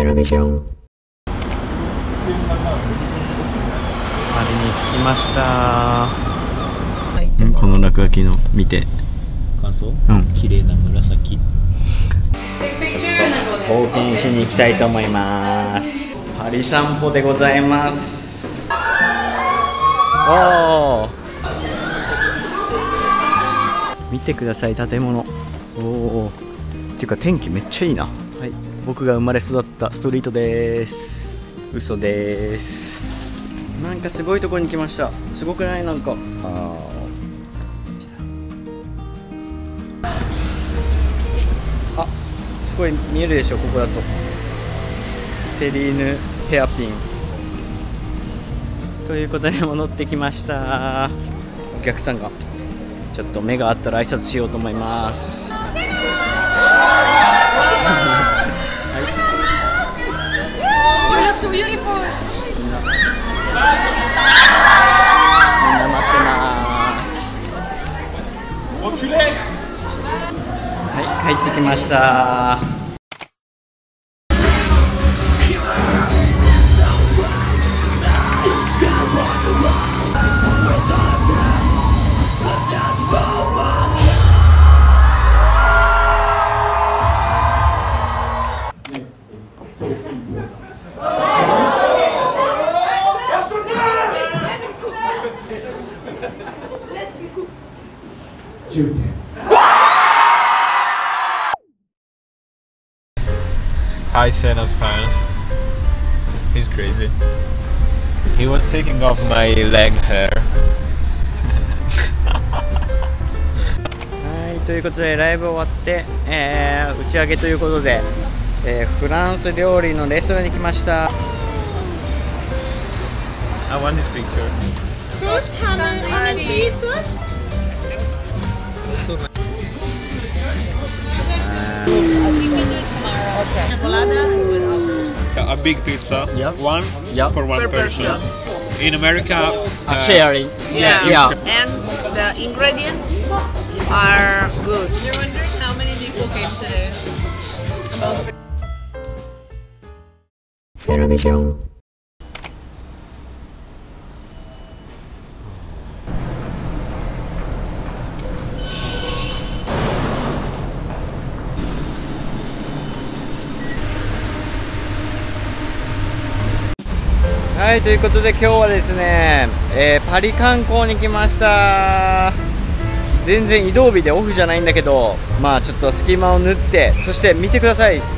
テレビジョン。 パリに着きました。この落書きの見て感想？綺麗な紫。 ちょっと冒険しに行きたいと思います。パリ散歩でございます。おー、見てください、建物。おお、っていうか天気めっちゃいいな。はい、僕が生まれ育ったストリートです。嘘です。なんかすごいところに来ました。すごくない？なんかすごい見えるでしょ、ここだと。セリーヌヘアピンということで戻ってきました。お客さんがちょっと目があったら挨拶しようと思います。はい、みんな待ってます。はい、帰ってきました。 Hi, Senna's fans. He's crazy. He was taking off my leg hair. はい、ということでライブ終わって、打ち上げということで、フランス料理のレストランに来ました。 I want this picture. Toast, ham and cheese toast. We can do it tomorrow. Okay. Enchilada with A big pizza. Yeah. One for one person. In America, Sharing. Yeah. And the ingredients are good. You're wondering how many people came today? About テレビジョン。 はい、ということで今日はですね、パリ観光に来ました。全然移動日でオフじゃないんだけど、まあちょっと隙間を縫って、そして見てください。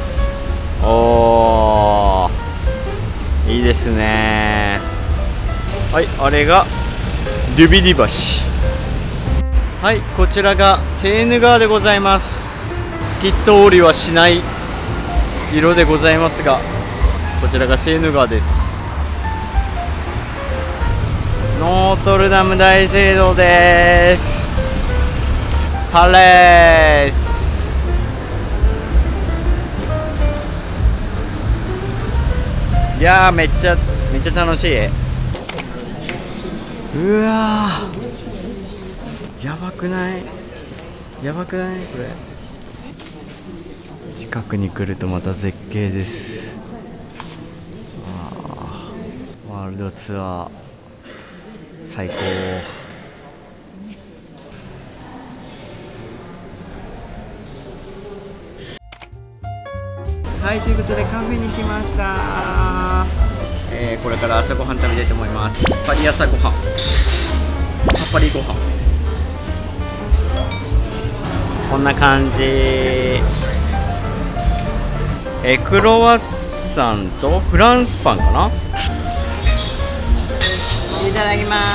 おー、いいですね。はい、あれがデュビディ橋。はい、こちらがセーヌ川でございます。透き通りはしない色でございますが、こちらがセーヌ川です。ノートルダム大聖堂です。パレース。いやー、めっちゃ楽しい。うわー、やばくない？やばくない？これ近くに来るとまた絶景です。ワールドツアー最高。はい、ということでカフェに来ました。これから朝ごはん食べたいと思います。パリ朝ごはん、さっぱりごはん、こんな感じ。クロワッサンとフランスパンかな。いただきます。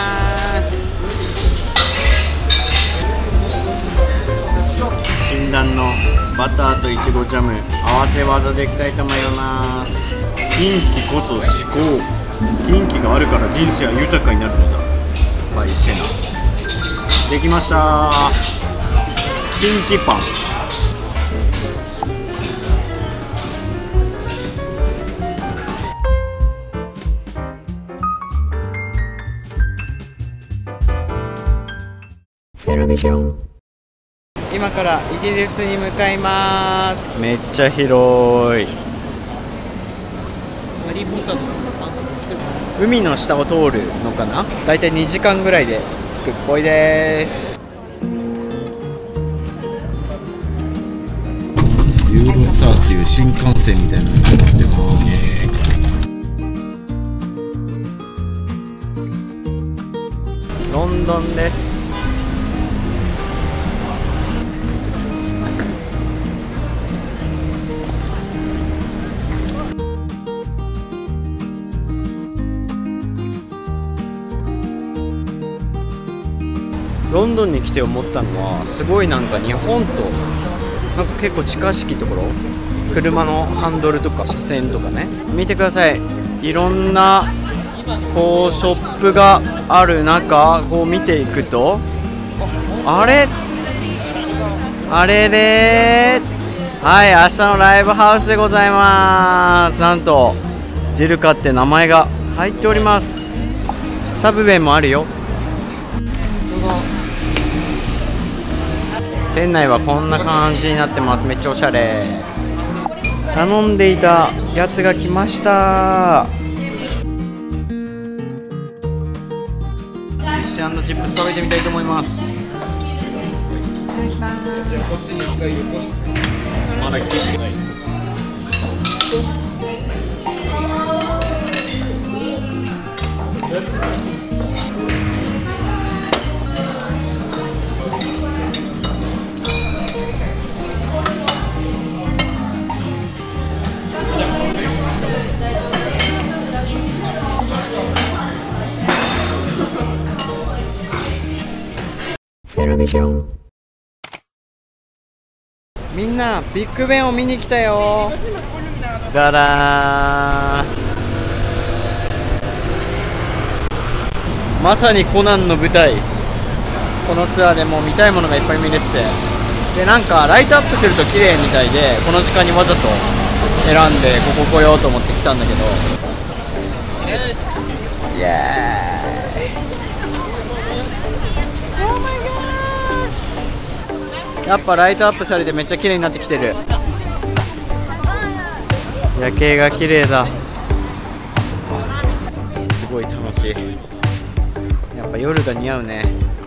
禁断のバターといちごジャム合わせ技でいきたいと思います。キンキこそ思考。キンキがあるから人生は豊かになるのだ。バイセナ。できました。キンキパン。 テレビジョン。 今からイギリスに向かいます。めっちゃ広い。 海の下を通るのかな。だいたい2時間ぐらいで着くっぽいです。ユーロスターっていう新幹線みたいなのに乗ってます。ロンドンです。ロンドンに来て思ったのは、すごいなんか日本となんか結構近しきところ、車のハンドルとか車線とかね、見てください。いろんなこうショップがある中、こう見ていくと、あれれはい、明日のライブハウスでございます。なんとジルカって名前が入っております。サブウェイもあるよ。店内はこんな感じになってます。めっちゃおしゃれ。頼んでいたやつが来ました。フィッシュ&チップス食べてみたいと思います。まだ来てない。 テレビジョン。 みんなビッグベンを見に来たよ。だらー、まさにコナンの舞台。このツアーでも見たいものがいっぱい見れてて、でなんかライトアップすると綺麗みたいで、この時間にわざと選んでここ来ようと思って来たんだけど、イエーイ。やっぱライトアップされてめっちゃ綺麗になってきてる。夜景が綺麗だ。すごい楽しい。やっぱ夜が似合うね。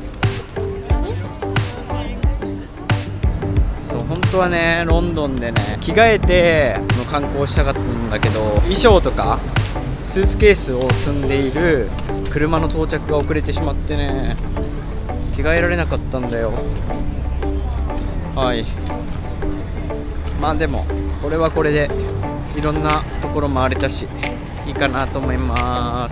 そう、本当はね、ロンドンでね、着替えての観光したかったんだけど、衣装とかスーツケースを積んでいる車の到着が遅れてしまってね、着替えられなかったんだよ。はい、まあでもこれはこれでいろんなところ回れたしいいかなと思います。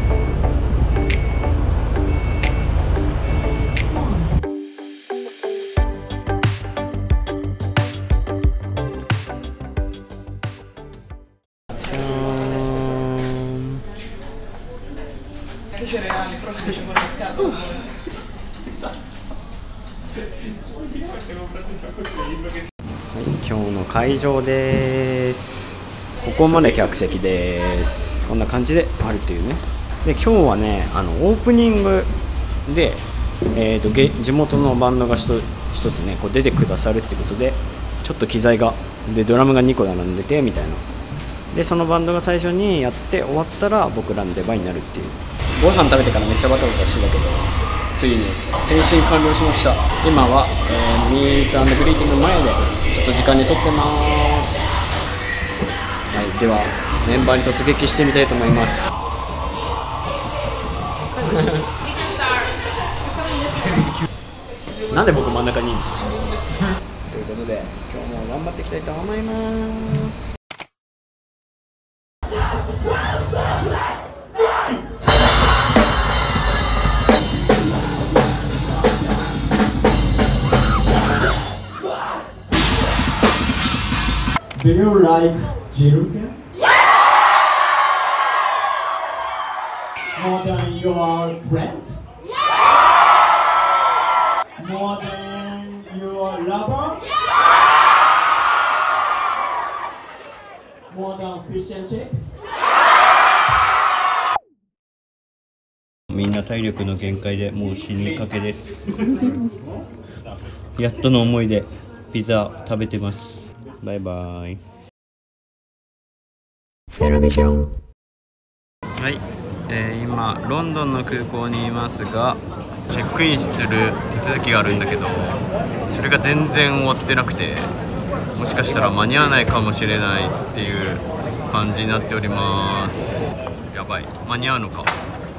はい、今日の会場です。ここまで客席です。こんな感じであるというね。で今日はね、オープニングで、地元のバンドが一つねこう出てくださるってことで、ちょっと機材がでドラムが2個並んでてみたいな。でそのバンドが最初にやって終わったら僕らの出番になるっていう。ご飯食べてからめっちゃバタバタしてたけど、ついに変身完了しました。今は、ミート&グリーティング前でちょっと時間にとってます。はい、ではメンバーに突撃してみたいと思います。なんで僕真ん中にいるのということで今日も頑張っていきたいと思います。 Do you like Jiruka? More than your friend? More than your lover? More than fish and chips? みんな体力の限界でもう死にかけです。やっとの思いでピザ食べてます。バイバイ。 フェルミション。 はい、今ロンドンの空港にいますが、チェックインする手続きがあるんだけど、それが全然終わってなくて、もしかしたら間に合わないかもしれないっていう感じになっております。やばい、間に合うのか。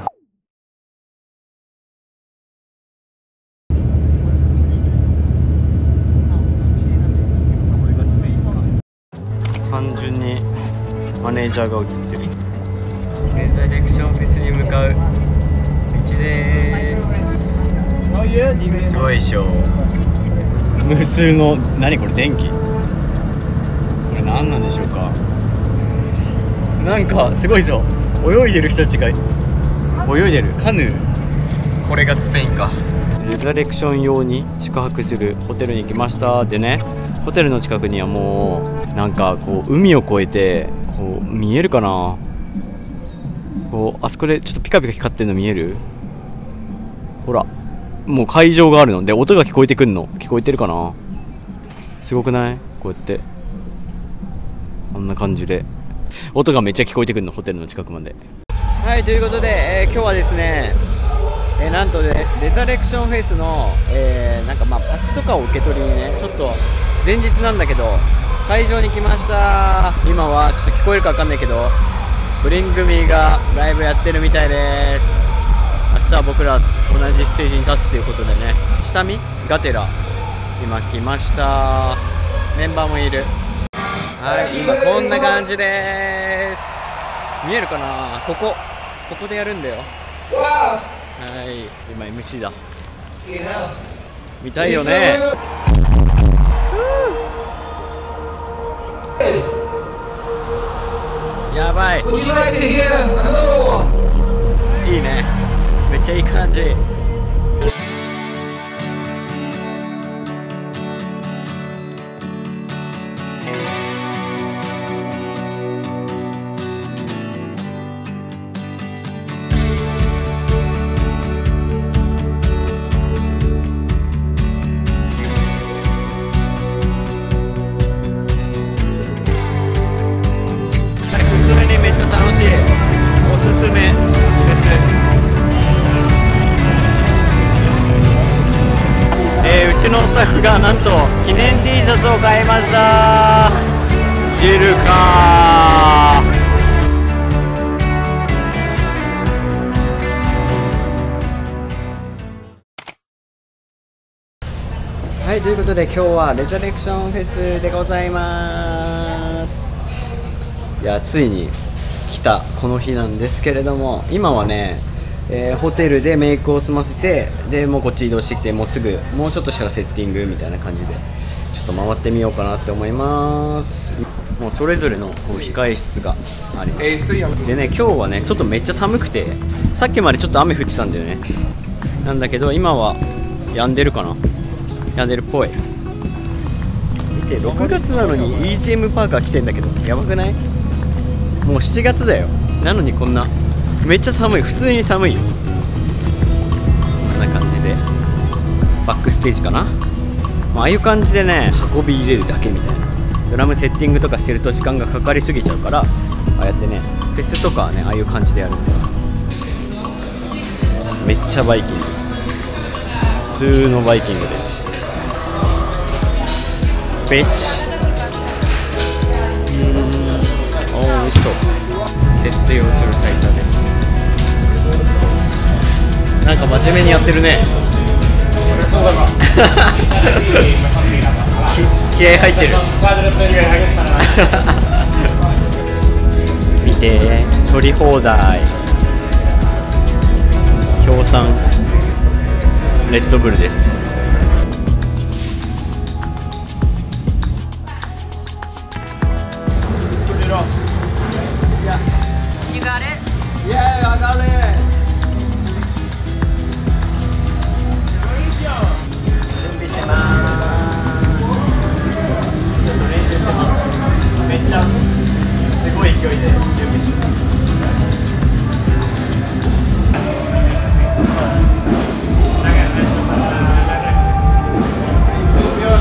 単純にマネージャーが映ってる。レザレクションフェスに向かう道です。すごいでしょ。無数の、何これ、電気、これ何なんでしょうか。なんかすごいぞ、泳いでる人たちが泳いでるカヌー。これがスペインか。レザレクション用に宿泊するホテルに来ましたでね、ホテルの近くにはもうなんかこう海を越えて、こう見えるかな、こうあそこでちょっとピカピカ光ってるの見える？ほら、もう会場があるので音が聞こえてくるの、聞こえてるかな。すごくない？こうやってあんな感じで音がめっちゃ聞こえてくるの、ホテルの近くまで。はい、ということで、今日はですね、なんとね、レザレクションフェスの、なんかまあパスとかを受け取りにね、ちょっと前日なんだけど会場に来ました。今はちょっと聞こえるか分かんないけど、ブリングミーがライブやってるみたいです。明日は僕ら同じステージに立つということでね、下見がてら今来ました。メンバーもいる。はい、今こんな感じです。見えるかな、ここでやるんだよ。はい、今 MC だ。見たいよね。やばい、いいね、めっちゃいい感じ。うちのスタッフがなんと記念 T シャツを買いました。ジルかー。はい、ということで今日はレザレクションフェスでございます。いや、ついに来たこの日なんですけれども、今はね、ホテルでメイクを済ませて、でもうこっち移動してきて、もうすぐもうちょっとしたらセッティングみたいな感じでちょっと回ってみようかなって思います。もうそれぞれのこう控え室があります。でね、今日はね外めっちゃ寒くて、さっきまでちょっと雨降ってたんだよね。なんだけど今は止んでるかな、止んでるっぽい。見て、6月なのに EGM パーカー来てんだけど、やばくない？もう7月だよ。なのにこんなめっちゃ寒い、普通に寒いよ。そんな感じでバックステージかな、ああいう感じでね運び入れるだけみたいな。ドラムセッティングとかしてると時間がかかりすぎちゃうから、ああやってねフェスとかはねああいう感じでやるんだよ。めっちゃバイキング、普通のバイキングです。フィッシュ、おー、美味しそう。設定をする大佐です。なんか真面目にやってるね。気合入ってる。見て、取り放題、協賛レッドブルです。 You got it? Yeah, I got it. 準備してます。ちょっと練習してます。めっちゃすごい勢いで準備してます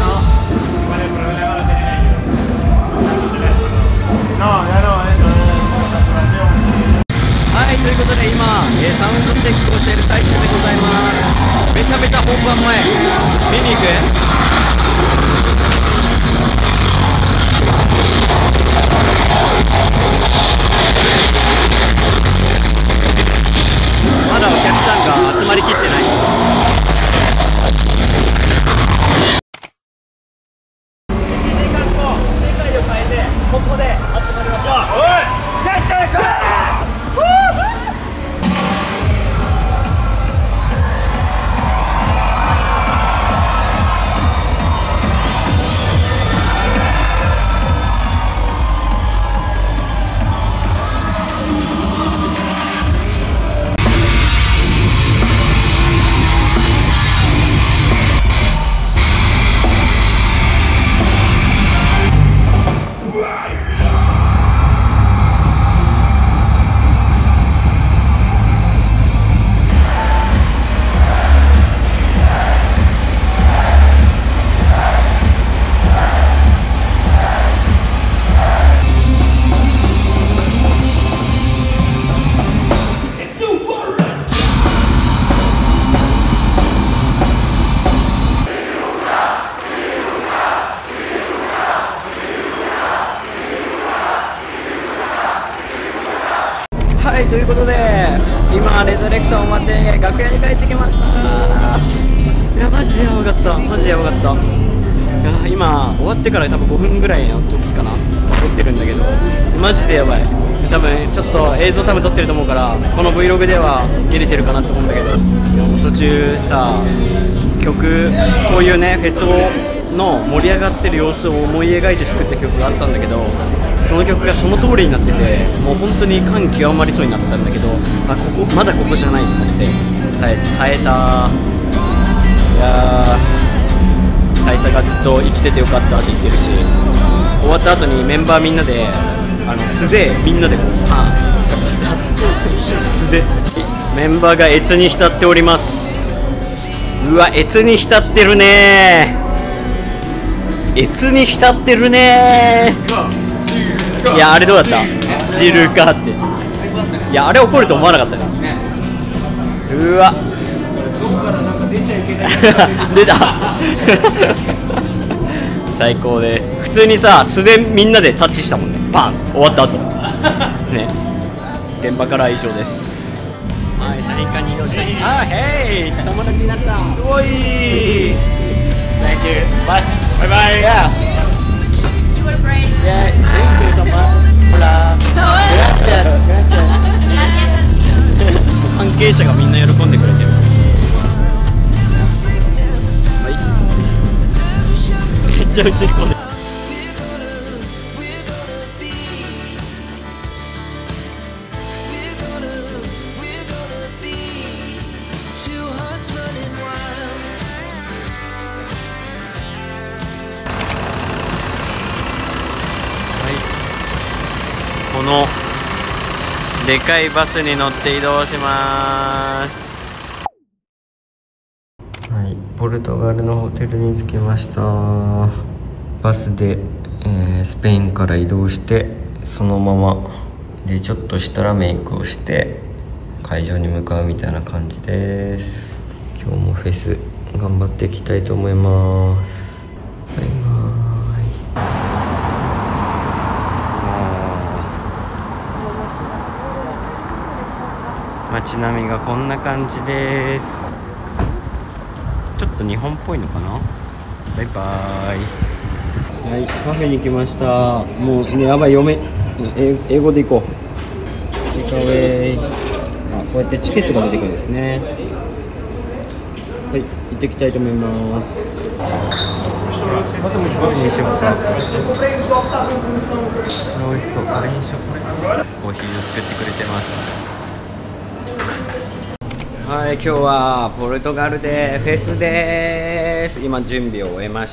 。No, ya no, eso. 本番前見に行く？まだお客さんが集まりきってない。はい、ということで今レザレクション終わって楽屋に帰ってきました。いやマジでやばかった、マジでやばかった。いや今終わってから多分5分ぐらいの時かな撮ってるんだけど、マジでやばい。多分ちょっと映像多分撮ってると思うからこの Vlog では見れてるかなと思うんだけど、途中さ曲こういうねフェスの盛り上がってる様子を思い描いて作った曲があったんだけど、その曲がその通りになってて、もう本当に感極まりそうになったんだけど、あここまだここじゃないと思って耐えた。いやー大佐がずっと生きててよかったって言ってるし、終わった後にメンバーみんなで素でみんなでこうパンした素でメンバーが越に浸っております。うわ越に浸ってるねー、越に浸ってるねー。いやあれどうだった？ジルカって。いやあれ怒ると思わなかったよ。うわ出た最高です。普通にさ素でみんなでタッチしたもんね、パン終わった後ね。現場からは以上です。はい、サリンカに移動して、あヘイ友達になった。すごい Thank you bye bye bye yeah You were brave. yeah thank you so much hola gracias gracias 関係者がみんな喜んでくれてる。めっちゃ映り込んでる。このでかいバスに乗って移動します。はい、ポルトガルのホテルに着きました。バスで、スペインから移動してそのままでちょっとしたらメイクをして会場に向かうみたいな感じです。今日もフェス頑張っていきたいと思います。バイバーイ。街並みがこんな感じです。ちょっと日本っぽいのかな。バイバーイ。はい、カフェに来ました。もう、ね、やばい、英語で行こう。テイクアウェイ。あ、こうやってチケットが出てくるんですね。はい、行ってきたいと思います。何にしようか。美味しそう。あれにしよう。コーヒーを作ってくれてます。はい、今日はポルトガルでフェスです。今準備を終えました。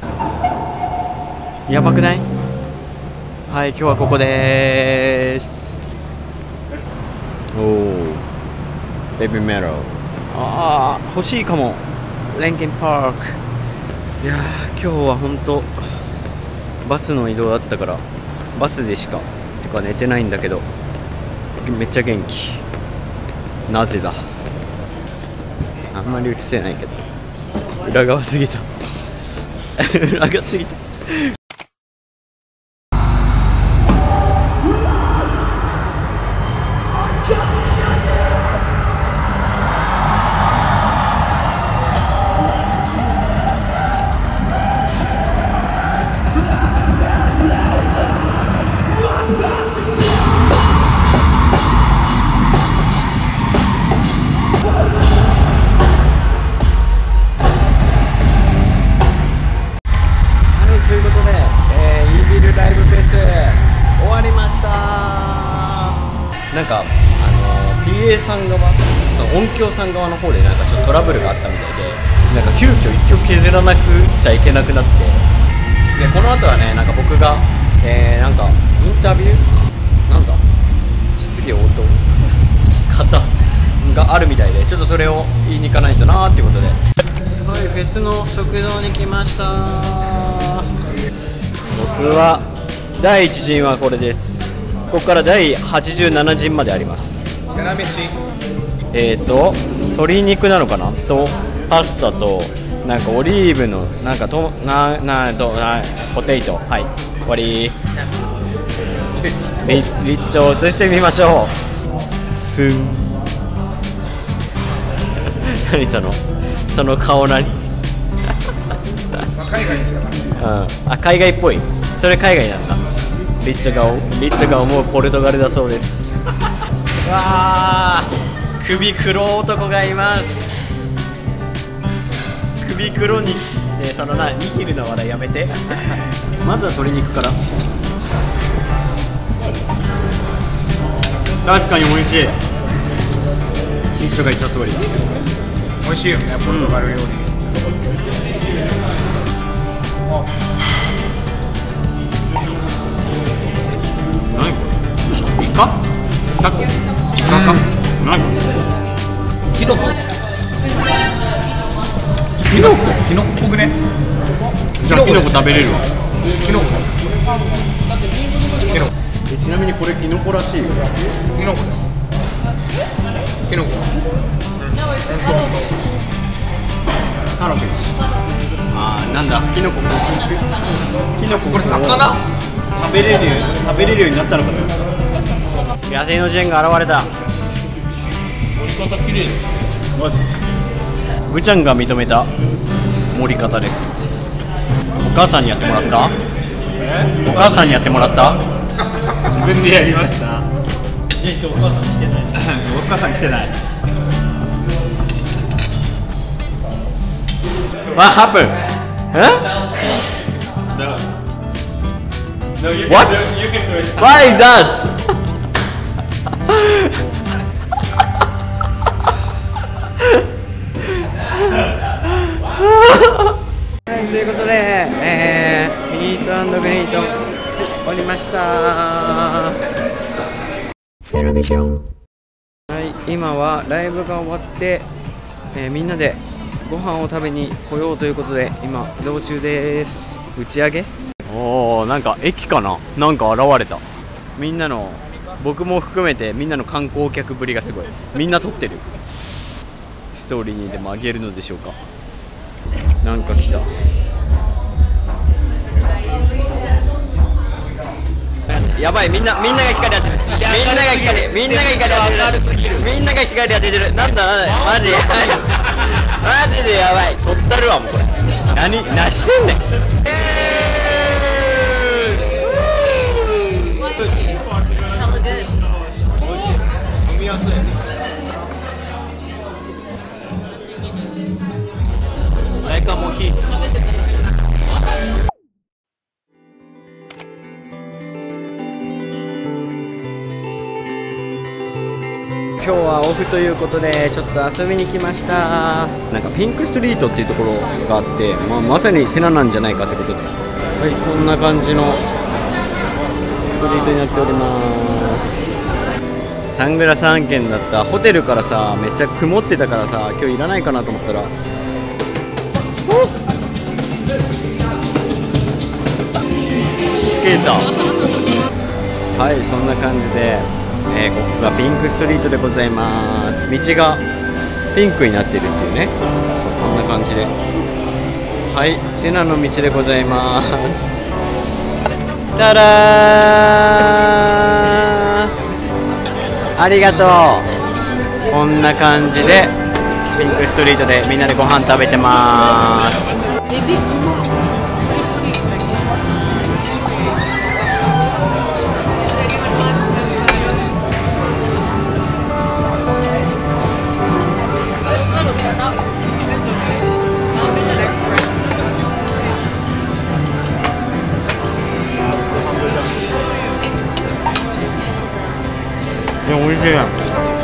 やばくない？はい、今日はここです。おお、ベビーメロ。ああ、欲しいかも。レンキンパーク。いやー、今日は本当バスの移動だったからバスでしかてか寝てないんだけど、めっちゃ元気。なぜだ。 あんまり映せないけど裏側すぎた裏側すぎた。ということで、イービルライブフェス終わりました。なんかPA さん側、その音響さん側の方でなんかちょっとトラブルがあったみたいで、なんか急遽一曲削らなくちゃいけなくなって、でこの後はね、なんか僕が、なんかインタビューなんだ質疑応答方があるみたいで、ちょっとそれを言いに行かないとなーってことで、はい、フェスの食堂に来ました。僕は第1陣はこれです。ここから第87陣まであります。鶏肉なのかなとパスタとなんかオリーブのなんかポテト、はい終わり。リッチを映してみましょう。スン何その顔何海外っぽい。それ海外なんだ。リッチョ顔もうポルトガルだそうです。わあ首黒男がいます。首黒に、そのニヒルの笑いやめてまずは鶏肉から。確かに美味しい。リッチョが言った通りだ。 美味しいよね、ポルトガル料理。 何これ？イカ？タコ？イカか？何これ？キノコ？キノコっぽくね？じゃあキノコ食べれるわ。 キノコ。 ちなみにこれキノコらしいよ。 キノコ。キノコ。 タラペス。なんだキノコ。 これ魚？ 食べれるようになったのかと。野生のジェンが現れた。 盛り方綺麗。 マジ。ブちゃんが認めた盛り方です。お母さんにやってもらった？お母さんにやってもらった？ 自分でやりました。 お母さん来てない。 お母さん来てない。 What happened? No, you What? You can do it. Why that? はい、ということで、ミート&グリート終わりました。 フェルビジョン。 はい、今はライブが終わって、みんなでご飯を食べに来ようということで今移動中です。打ち上げ？おお、なんか駅かな、なんか現れた。みんなの、僕も含めてみんなの観光客ぶりがすごい。みんな撮ってる。ストーリーにでもあげるのでしょうか。なんか来た。やばい、みんなが光当てる。みんなが光当ててる。なんだマジマジでやばい。撮ったるわもうこれ。何してんねん。今日はオフということでちょっと遊びに来ました。なんかピンクストリートっていうところがあって、まさにセナなんじゃないかってことで、はい、こんな感じのストリートになっております。サングラス案件だった。ホテルからさめっちゃ曇ってたからさ今日いらないかなと思ったら、スケーター。はい、そんな感じで、ここがピンクストリートでございます。道がピンクになってるっていうね。こんな感じで、はい、セナの道でございます。たらー、ありがとう。こんな感じでピンクストリートでみんなでご飯食べてます。美味しいやん。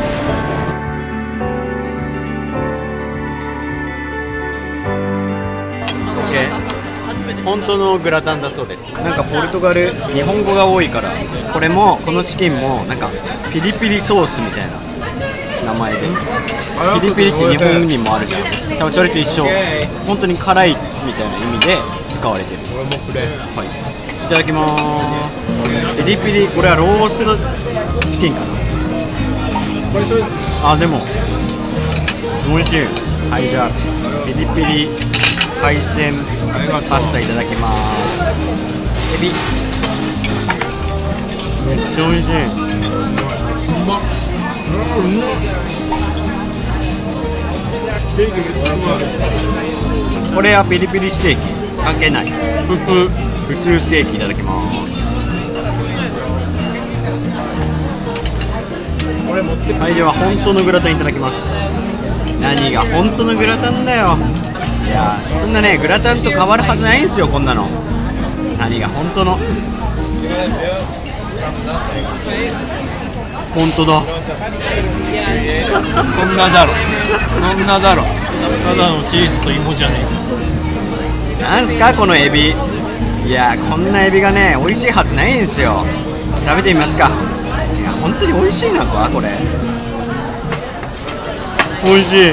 本当のグラタンだそうです。なんかポルトガル、日本語が多いから、これもこのチキンもなんかピリピリソースみたいな名前で、ピリピリって日本にもあるじゃん。多分それと一緒。本当に辛いみたいな意味で使われてる。はい。いただきまーす。ピリピリ、これはローストチキンかな。あ、でも美味しい。はい、じゃあピリピリ海鮮パスタいただきます。エビめっちゃ美味しい。これはピリピリステーキ関係ない。普通ステーキいただきます。はい、では本当のグラタンいただきます。何が本当のグラタンだよ。いやそんなね、グラタンと変わるはずないんですよ、こんなの。何が本当の。本当だ。 そんなだろ、そんなだろ。ただのチーズと芋じゃねえ。 なんすかこのエビ。いやこんなエビがね美味しいはずないんですよ。食べてみますか。いや本当に美味しいなこれ。美味しい。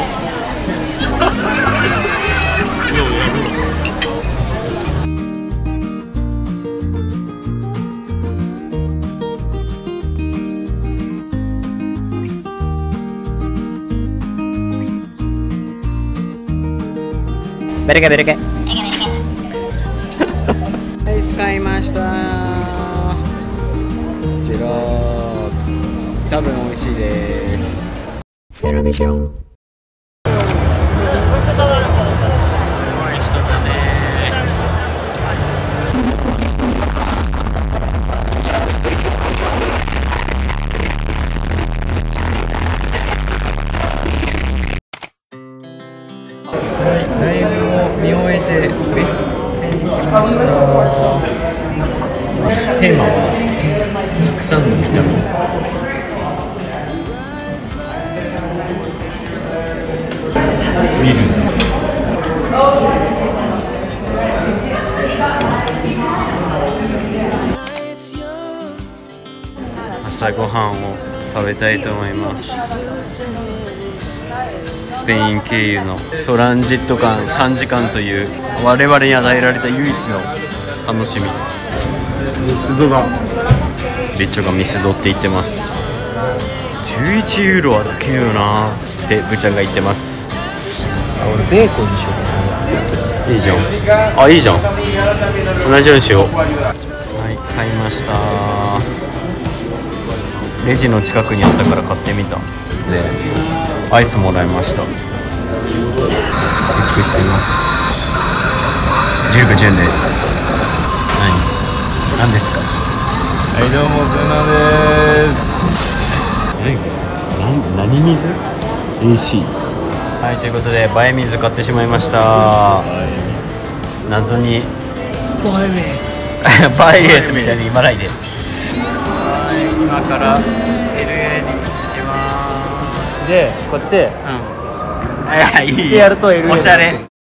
ベルケベルケ。アイス買いました。ジェラート。多分美味しいです。 フェルミション。 ライブを見終えてレッスンしました。テーマはたくさんの見た目。見るんだ。朝ごはんを食べたいと思います。スペイン経由のトランジット間3時間という我々に与えられた唯一の楽しみ。ミスドだ。リッチョがミスドって言ってます。11ユーロはだけよなってブちゃんが言ってます。 俺ベーコンにしよう。 いいじゃん。あ、いいじゃん。同じようにしよう。はい、買いました。レジの近くにあったから買ってみた。でアイスもらいました。チェックしてます。ジュークジュンです。何ですか。 はい、どうもズナです。 何水 AC。 はい、ということで映え水買ってしまいました。謎に映え水みたいに言わないで。はい、今からLA に行きます。 で、こうやって、 いやいいやると LA おしゃれ。